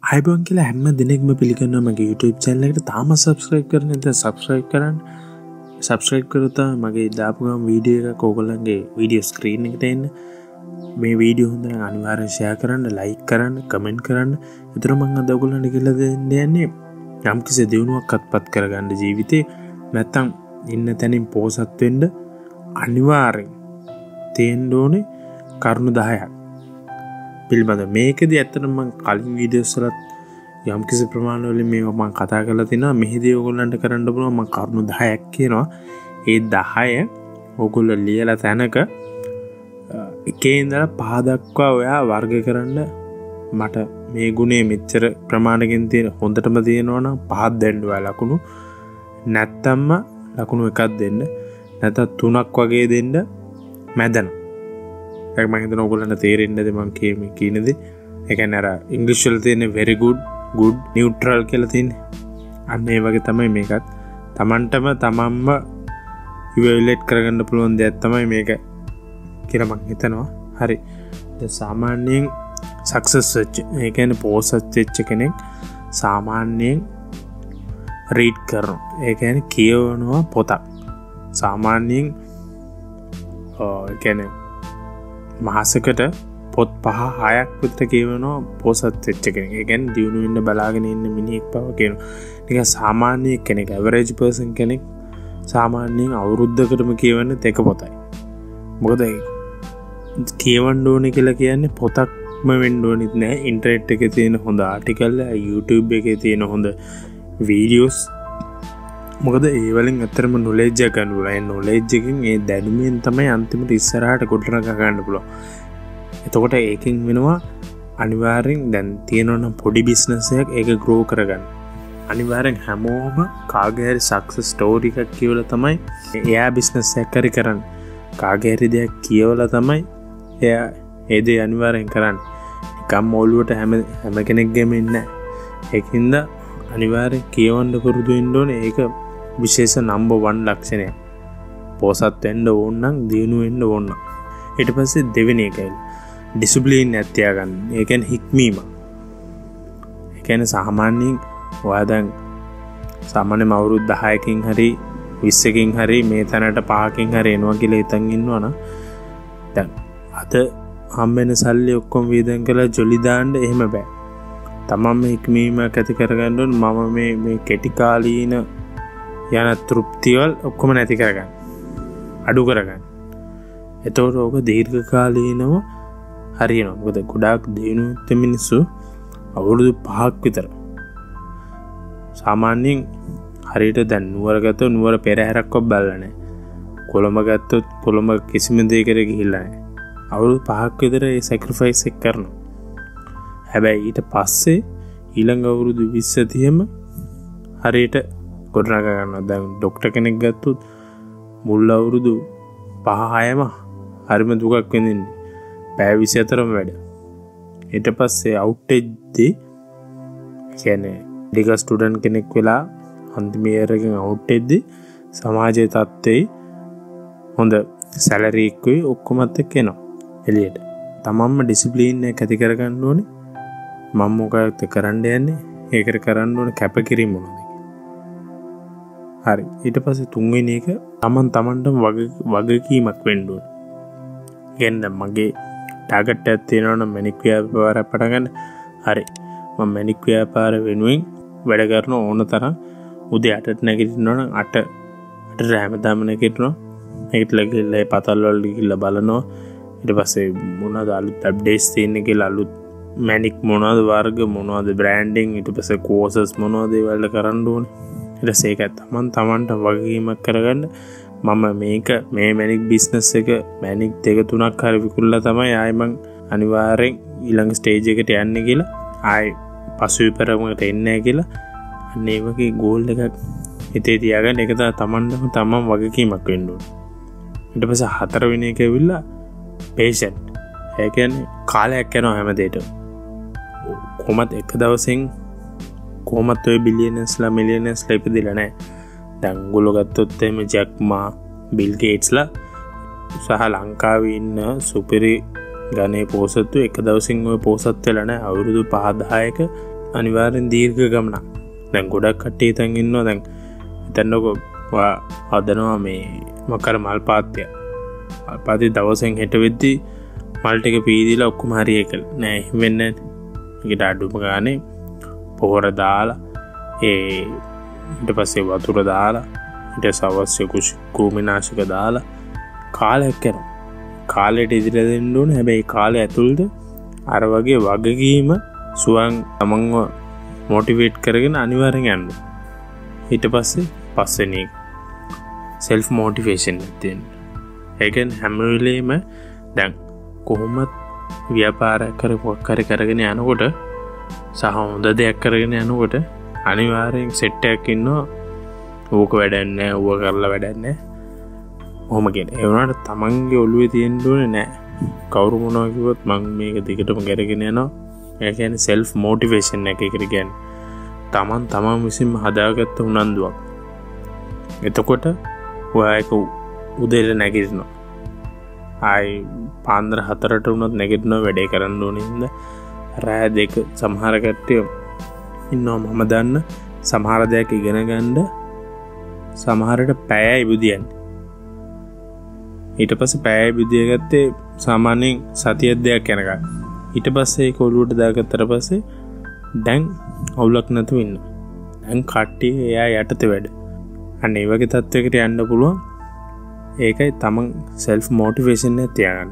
අයිබෝන් කියලා හැම දිනෙකම පිළිගන්නවා මගේ YouTube channel එකට. තාම subscribe කරන්නේ නැත්නම් subscribe කරන්න. subscribe කරොත් මගේ දාපු ගමන් වීඩියෝ එකක් ඕගොල්ලන්ගේ වීඩියෝ ස්ක්‍රීන් එකට එන්න. මේ වීඩියෝ හොඳ නම් අනිවාර්යෙන් share කරන්න, like කරන්න, comment කරන්න. ඒතර මම අද ඔයගොල්ලන්ට කියලා දෙන්න යන්නේ යම්කිසි දියුණුවක් අත්පත් කරගන්න ජීවිතේ. නැත්නම් ඉන්න තැනින් පෝසත් වෙන්න අනිවාර්යෙන් තියෙන්න ඕනේ කරුණු 10ක්. පිළිබඳ මේකදී ඇත්තටම මම කලින් වීඩියෝස් වලත් යම් කිසි ප්‍රමාණවලින් මේක මම කතා කරලා තිනවා. මෙහිදී ඕගොල්ලන්ට කරන්න පුළුවන් මම කරුණු 10ක් කියනවා. ඒ 10 ඕගොල්ලෝ ලියලා තැනක එකේ ඉඳලා 5 දක්වා ඔයා වර්ග කරන්න. මට මේ ගුණේ මෙච්චර ප්‍රමාණකින් තියෙන හොඳටම තියෙනවා නම් 5ක් දෙන්න ඔයා ලකුණු. නැත්තම්ම ලකුණු එකක් දෙන්න. නැත්නම් 3ක් වගේ දෙන්න මැදන. ඒක මම හිතනවා ඔයගොල්ලන්ට තේරෙන්නේ නැද මම කියන්නේ දේ. ඒ කියන්නේ අර ඉංග්‍රීසි වල තියෙන very good, good, neutral කියලා තියෙන්නේ. අන්න ඒ වගේ තමයි මේකත්. තමන්ම ඉවැලුවේට් කරගන්න පුළුවන් දෙයක් තමයි මේක කියලා මම හිතනවා. හරි. දැන් සාමාන්‍යයෙන් සක්සස් වෙච්ච, ඒ කියන්නේ පෝසත් වෙච්ච කෙනෙක් සාමාන්‍යයෙන් රීඩ් කරනවා. ඒ කියන්නේ කියවනවා පොතක්. සාමාන්‍යයෙන් ඒ කියන්නේ මාසෙකට පොත් 5-6ක් විතර කියවනවා පොසත් වෙච්ච කෙනෙක්. ඒ කියන්නේ දියුණු වෙන්න බලාගෙන ඉන්න මිනිහෙක් බව කියනවා. නිකන් සාමාන්‍ය කෙනෙක්, ඇවරේජ් පර්සන් කෙනෙක් සාමාන්‍යයෙන් අවුරුද්දකටම කියවන්නේ එක පොතයි. මොකද කියවන්න ඕනේ කියලා කියන්නේ පොතක්ම වෙන්න ඕනෙත් නෑ. ඉන්ටර්නෙට් එකේ තියෙන හොඳ ආටිකල්, YouTube එකේ තියෙන හොඳ වීඩියෝස්. මොකද ඒ වලින් අතරම නොලෙජ් එක ගන්න පුළුවන්. ඒ නොලෙජ් එකෙන් ඒ දැනුමෙන් තමයි අන්තිමට ඉස්සරහට ගොඩනගා ගන්න පුළුවන්. එතකොට ඒකෙන් වෙනවා අනිවාර්යෙන් දැන් තියෙනවා පොඩි බිස්නස් එකක් ඒක ග්‍රෝ කරගන්න. අනිවාර්යෙන් හැමෝම කාගේ හරි සක්සස් ස්ටෝරි එකක් කියවලා තමයි එයා බිස්නස් එකක් කරන්නේ. කාගේ හරි දෙයක් කියවලා තමයි එයා ඒ දේ අනිවාර්යෙන් කරන්නේ. නිකම් ඔළුවට හැම කෙනෙක්ගේම ඉන්නේ නැහැ. ඒකින්ද අනිවාර්යෙන් කියවන්න පුරුදු වෙන්න ඕනේ. ඒක විශේෂ නම්බර් 1 ලක්ෂණය. පොසත් වෙන්න ඕන නම් දිනු වෙන්න ඕන. ඊට පස්සේ දෙවෙනි එකයි ඩිසිප්ලින් එක තියාගන්න. ඒ කියන්නේ හික්මීම. ඒ කියන්නේ සාමාන්‍යයෙන් ඔයා දැන් සාමාන්‍යම අවුරුදු 10කින් හරි 20කින් හරි මේ තැනට 5කින් හරි එනවා කියලා හිතන් ඉන්නවනම් දැන් අද හම්බෙන සල්ලි ඔක්කොම වේදන් කරලා ජොලි දාන්න එහෙම බෑ. තමන්ම හික්මීමක් ඇති කරගන්න ඕන. මම මේ කෙටි කාලීන යන තෘප්තිවල ඔක්කොම නැති කරගන්න. අඩු කරගන්න. එතකොට ඕක දීර්ඝ කාලීනව හරියනවා. මොකද ගොඩාක් දිනුත් මිනිස්සු අවුරුදු 5ක් විතර සාමාන්‍යයෙන් හරියට දැන් නුවර ගත්තොත් නුවර පෙරහැරක්වත් බලලා නැහැ. කොළඹ ගත්තොත් කොළඹ කිසිම දෙයකට ගිහිල්ලා නැහැ. අවුරුදු 5ක් විතර ඒ සැක්‍රිෆයිස් එක කරනවා. හැබැයි ඊට පස්සේ ඊළඟ අවුරුදු 20-30ම හරියට ගොඩනගා ගන්නවා. දැන් ડોක්ටර් කෙනෙක් ගත්තොත් මුල් අවුරුදු 5-6ම හරිම දුකක් විඳින්නේ. පැය 24ම වැඩ. ඊට පස්සේ අවුට් එද්දී කියන්නේ ඩිග ස්ටුඩන්ට් කෙනෙක් වෙලා අන්තිම ඉයර් එකෙන් අවුට් එද්දී සමාජයේ තත්ත්වේ හොඳ සැලරි එකකුයි ඔක්කොමත් එක්ක එනවා එළියට. තමන්ම ඩිසිප්ලින් එක ඇති කරගන්න ඕනේ. මම මොකක්ද කරන්න යන්නේ? ඒකට කරන්න ඕනේ කැපකිරීම මොනවද? හරි. ඊට පස්සේ තුන්වෙනි එක තමන්ටම වගකීමක් වෙන්න ඕනේ. කියන්නේ මගේ ටාගට් එකක් තියෙනවා නම් මැනික් ව්‍යාපාරයක් පටන් ගන්න. හරි. මම මැනික් ව්‍යාපාර වෙනුවෙන් වැඩ කරන ඕන තරම් උදේ 8ට නැගිටිනවා නම් 8ට හැමදාම නැගිටිනවා. ඒකට ලගිලා පතල් වල ගිහිල්ලා බලනවා. ඊට පස්සේ මොනවද අලුත් අප්ඩේට්ස් තියෙන්නේ කියලා අලුත් මැනික් මොනවද වර්ග මොනවද බ්‍රෑන්ඩින් ඊට පස්සේ කෝසස් මොනවද ඒවල කරන්න ඕනේ. ඊට පස්සේ ඒක තමන්ට වගකීමක් කරගන්න. මම මේ මැනික් බිස්නස් එක මැනික් 2-3ක් හරි විකුණලා තමයි ආයෙ මං අනිවාර්යෙන් ඊළඟ ස්ටේජ් එකට යන්නේ කියලා ආයෙ පසුවිපරමකට එන්නේ කියලා අන්න ඒ වගේ ගෝල් එකක් හිතේ තියාගන්න. ඒක තමන් වගකීමක් වෙන්න ඕනේ. ඊට පස්සේ 4 වෙනි එක ඇවිල්ලා patient. ඒ කියන්නේ කාලයක් යනවා හැම දෙයකටම. කොහොමද එක දවසෙන් කොහොමද ඔය බිලියනර්ස්ලා මිලියනර්ස්ලා ඉපදිලා නැහැ. දැන් ගොල්ලෝ ගත්තොත් එහෙම ජැක් මා, බිල් ගේට්ස්ලා සහ ලංකාවේ ඉන්න සුපිරි ගණේ පෝසත්තු එක දවසින් ඔය පෝසත් වෙලා නැහැ. අවුරුදු 5-10ක අනිවාර්යෙන් දීර්ඝ ගමනක්. දැන් ගොඩක් කට්ටිය හිතන් ඉන්නවා දැන් හිතන්නකෝ හදනවා මේ මොකක් මල් පාත්‍ය. මල් පාත්‍ය දවසෙන් හෙට වෙද්දි මල් ටික පීදිලා ඔක්කොම හරිය එක නෑ එහෙම වෙන්නේ නැහැ. ඒකට අඩුම ගානේ පොහොර දාලා ඊට පස්සේ වතුර දාලා ඊට අවශ්‍ය කෘමිනාශක දාලා කාලයක් යනවා. කාලයට ඉදිරියට දෙන්න ඕනේ. හැබැයි කාලය ඇතුළත අර වගේ වගකීම සුවන් තමන්ව මොටිවේට් කරගෙන අනිවාර්යෙන් යන්න. ඊට පස්සේ self motivation එක තියෙන. ඒ කියන්නේ හැම වෙලෙම දැන් කොහොමත් ව්‍යාපාරයක් කරගෙන යනකොට සහ හොඳ දෙයක් කරගෙන යනකොට අනිවාර්යෙන් සෙට් එකක් ඉන්නවා. ඕක වැඩක් නැහැ, ඌව කරලා වැඩක් නැහැ. ඔහොම කියන. ඒ වුණාට තමන්ගේ ඔළුවේ තියෙන්න ඕනේ නැහැ. කවුරු මොනවා කිව්වොත් මම මේක දිගටම කරගෙන යනවා. ඒ කියන්නේ self motivation එක කියන්නේ තමන් විසින්ම හදාගත්ත උනන්දුවක්. එතකොට ඔයා ඒක උදේට නැගිටිනවා. ආයි පාන්දර 4ට වුණත් නැගිටිනවා වැඩේ කරන්න ඕනේ හින්දා. රෑ 2 සමහර කට්ටිය ඉන්නවා මම දන්න සමහර දෙයක් ඉගෙන ගන්න සමහරට පැයයි බුදියන්නේ. ඊට පස්සේ පැයයි බුදිය ගත්තේ සාමාන්‍යයෙන් සතියක් දෙයක් යනකම්. ඊට පස්සේ ඒක ඔලුවට දාගත්තට පස්සේ දැන් අවුලක් නැතුව ඉන්න. දැන් කට්ටිය එයා යටතේ වැඩ. අන්න ඒ වගේ තත්වයකට යන්න පුළුවන්. ඒකයි තමන් self motivation එක තියාගන්න.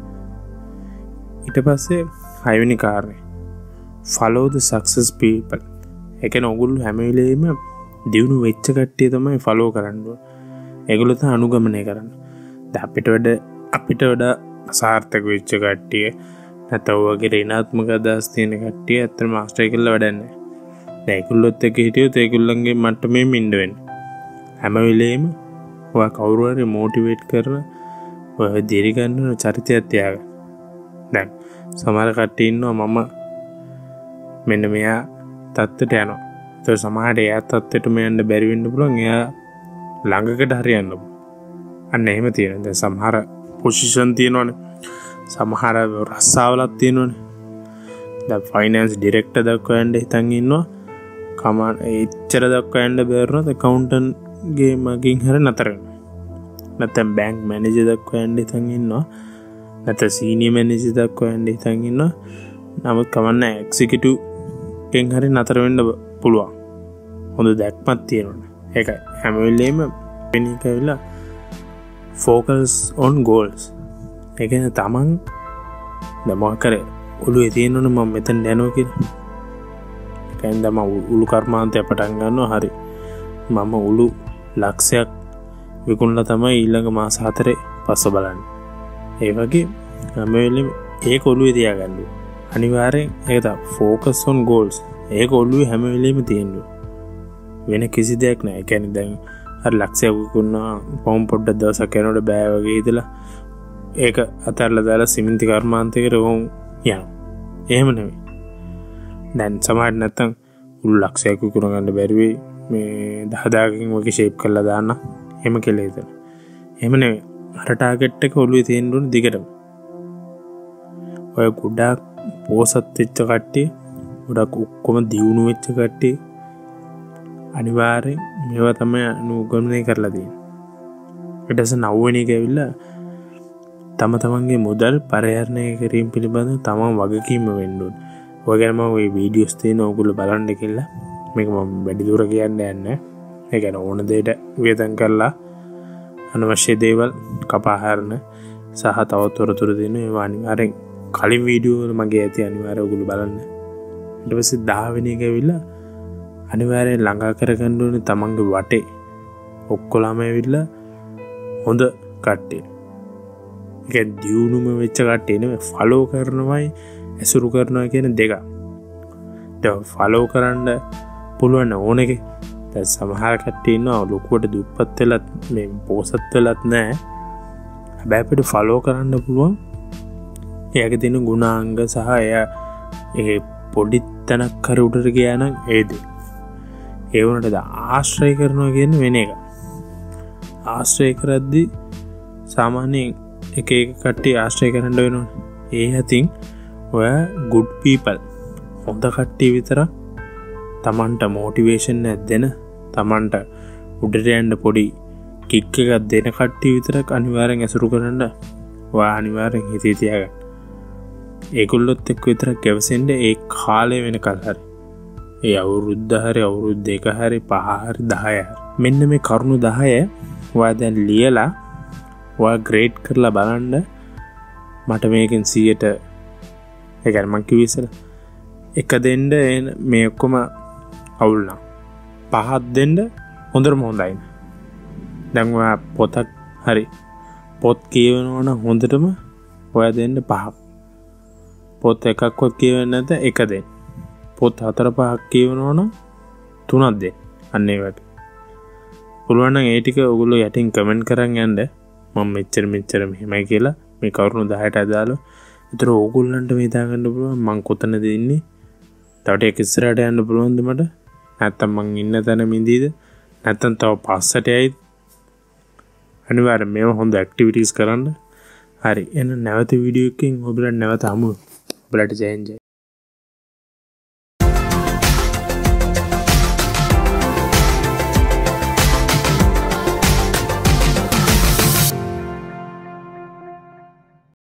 ඊට පස්සේ 6 වෙනි කාරණේ follow the success people. ඒ කියන්නේ ඔයගොල්ලෝ හැම වෙලෙම දිනු වෙච්ච කට්ටිය තමයි follow කරන්න ඕන. ඒගොල්ලෝ තමයි අනුගමනය කරන්න. දැන් අපිට වඩා අසාර්ථක වෙච්ච කට්ටිය නැත්නම් වගේ ඍණාත්මක අදහස් තියෙන කට්ටිය ඇත්තටම මාස්ටර් කියලා වැඩක් නැහැ. දැන් ඒගොල්ලොත් එක්ක හිටියොත් ඒගොල්ලන්ගේ මට්ටමෙම ඉන්න වෙන්නේ. හැම වෙලෙම ඔයා කවුරු හරි මොටිවේට් කරන ඔය දිරි ගන්න චරිතයක් තියාගන්න. දැන් සමහර කට්ටිය ඉන්නවා මම මෙන්න මෙයා තත්ත්වයට යනවා. ඒක සමහරට එයා තත්ත්වයටම යන්න බැරි වෙන්න පුළුවන්. එයා ළඟකට හරි යන්න පුළුවන්. අන්න එහෙම තියෙනවා. දැන් සමහර පොසිෂන් තියෙනවනේ. සමහර රස්සාවලක් තියෙනවනේ. දැන් ෆයිනෑන්ස් ඩිරෙක්ටර් දක්වා යන්න හිතන් ඉන්නවා. එච්චර දක්වා යන්න බැරුණොත් accountant ගේ මගින් හරි නතර වෙනවා. නැත්නම් බැංක් මැනේජර් දක්වා යන්න හිතන් ඉන්නවා. නැත්නම් සීනියර් මැනේජර් දක්වා යන්න හිතන් ඉන්නවා. නමුත් කවන්නේ එක්සිකියුටිව් එකෙන් හරි නතර වෙන්න පුළුවන්. හොඳ දැක්මක් තියෙනවනේ. ඒකයි හැම වෙලෙම වෙන්නේ කියලා focus on goals. ඒ කියන්නේ තමන් මොකක් කරේ ඔළුවේ තියෙනවනේ මම මෙතන යනවා කියලා. ඒකෙන්ද මම උළු කර්මාන්තය පටන් ගන්නවා හරි. මම උළු ලක්ෂයක් විකුණලා තමයි ඊළඟ මාස 4 පස්ස බලන්නේ. ඒ වගේ හැම වෙලෙම ඒක ඔළුවේ තියාගන්න ඕනේ. අනිවාර්යෙන් ඒක තමයි focus on goals. ඒක ඔළුවේ හැම වෙලෙම තියෙන්න ඕනේ. වෙන කිසි දෙයක් නැහැ. ඒ කියන්නේ දැන් අර ලක්ෂයක් විකුණනවා පොම් පොඩ්ඩක් දවසක් යනකොට බෑ වගේ හිතලා ඒක අතහැරලා දාලා සිමෙන්ති කර්මාන්තයකට යනවා. එහෙම නෙමෙයි. දැන් සමහර නැත්තම් උළු ලක්ෂයක් විකුණ ගන්න බැරි වෙයි. මේ 10000කින් වගේ ෂේප් කරලා දාන්න. එහෙම කියලා හිතන. එහෙම නෙමෙයි. අර ටාගට් එක ඔළුවේ තියෙන්න ඕනේ දිගටම. ඔය ගොඩක් පෝසත් වෙච්ච කට්ටිය, ගොඩක් ඔක්කොම දියුණු වෙච්ච කට්ටිය අනිවාර්යෙන් මේවා තමයි අනුගමනය කරලා තියෙන්නේ. ඊට පස්සේ 9 වෙනි එක ඇවිල්ලා තමන්ගේ මුදල් පරිහරණය කිරීම පිළිබඳව තමන් වගකීම වෙන්න ඕනේ. ඔය ගැන මම ওই වීඩියෝස් තියෙන ඕගොල්ලෝ බලන්න කියලා මේක මම වැඩි දුර කියන්නේ නැහැ. ඒ කියන්නේ ඕන දෙයට වියදම් කරලා අනවශ්‍ය දේවල් කපා හරින සහ තව තොරතුරු දෙන ඒවා අනිවාර්යෙන් කලින් වීඩියෝ වල මගේ ඇති අනිවාර්යයෙන් ඔයගොල්ලෝ බලන්න. ඊට පස්සේ 10 වෙනි එක ඇවිල්ලා අනිවාර්යෙන් ළඟා කරගන්න ඕනේ තමන්ගේ වටේ ඔක්කොලම ඇවිල්ලා හොඳ කට්ටිය. ඒක දියුණුම වෙච්ච කට්ටිය නෙමෙයි ෆලෝ කරනවයි ඇසුරු කරනවා කියන දෙක. දැන් ෆලෝ කරන්න පුළුවන් ඕනෙක. දැන් සමහර කට්ටිය ඉන්නවා ලොකුවට දුප්පත් වෙලත් මේ පොසත් වෙලත් නැහැ. හැබැයි අපිට ෆලෝ කරන්න පුළුවන්. එයාගේ තියෙන ගුණාංග සහ එයා ඒ පොඩි තැනක් කර උඩට ගියා නම් ඒ දේ. ඒ වුණාට ආශ්‍රය කරනවා කියන්නේ වෙන එක. ආශ්‍රය කරද්දී සාමාන්‍යයෙන් එක කට්ටිය ආශ්‍රය කරන්න වෙනවනේ. ඒ හැතින් ඔයා good people හොඳ කට්ටිය විතර තමන්ට මෝටිවේෂන් එකක් දෙන තමන්ට උඩට යන්න පොඩි කික් එකක් දෙන කට්ටිය විතරක් අනිවාර්යෙන් ඇසුරු කරන්න ඔයා අනිවාර්යෙන් හිතේ තියාගන්න. ඒගොල්ලොත් එක්ක විතරක් ගැවසෙන්න ඒ කාලය වෙනකල් හරි. ඒ අවුරුද්ද හරි අවුරුදු 2 හරි 5 හරි 10 හරි. මෙන්න මේ කරුණු 10 ඔයා දැන් ලියලා ඔයා ග්‍රේඩ් කරලා බලන්න. මට මේකෙන් 100ට ඒ කියන්නේ මං කිව්වේ ඉස්සෙල්ලා එක දෙන්න මේ ඔක්කොම අවුල් නම් 5ක් දෙන්න හොඳටම හොඳයි. දැන් ඔයා පොතක් හරි පොත් කියවනවා නම් හොඳටම ඔයා දෙන්න 5ක්. පොත් එකක්වත් කියවෙන්නේ නැත එක දෙන්න. පොත් 4-5ක් කියවනවා නම් 3ක් දෙන්න. අන්න ඒ වගේ. පුළුවන් නම් ඒ ටික ඔයගොල්ලෝ යටින් කමෙන්ට් කරන් යන්න. මම මෙච්චර මෙහෙමයි කියලා මේ කරුණු 10ට අදාළව. ඒතර ඕගොල්ලන්ට මේ දාගන්න පුළුවන් මං කොතනද ඉන්නේ? තව ටිකක් ඉස්සරහට යන්න පුළුවන්ද මට? නැත්තම් මං ඉන්න තැන මිදීද? නැත්තම් තව පස්සට යයිද? අනිවාර්යෙන් මේව හොඳ ඇක්ටිවිටීස් කරන්න. හරි. එහෙනම් නැවත වීඩියෝ එකකින් ඔබලට නැවත හමු. ඔබලට ජය